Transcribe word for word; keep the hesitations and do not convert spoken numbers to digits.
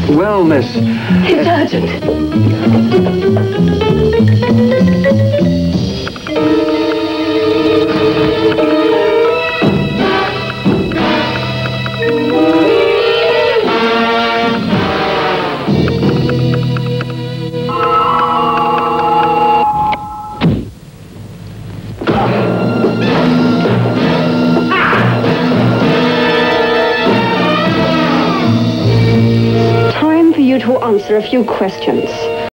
Well, miss... It's urgent. To answer a few questions.